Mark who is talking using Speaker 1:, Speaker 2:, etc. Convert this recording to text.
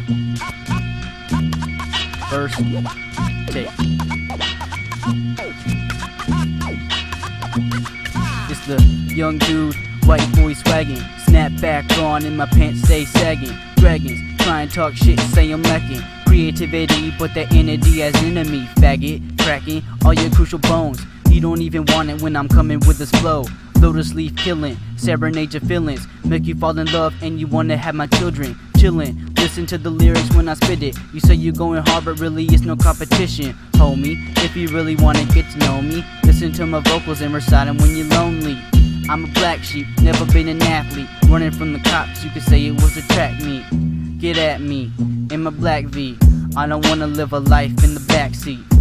Speaker 1: First take. It's the young dude, white boy swaggin'. Snap back on and my pants stay sagging. Dragons try and talk shit, say I'm lacking creativity, but that entity as enemy. Faggot, cracking all your crucial bones. You don't even want it when I'm coming with this flow. Lotus leaf killing, serenade your feelings, make you fall in love and you wanna have my children. Chillin', listen to the lyrics when I spit it. You say you're going hard, but really it's no competition, homie. If you really wanna get to know me, listen to my vocals and recite them when you're lonely. I'm a black sheep, never been an athlete. Running from the cops, you could say it was a track meet. Get at me, in my black V. I don't wanna live a life in the backseat.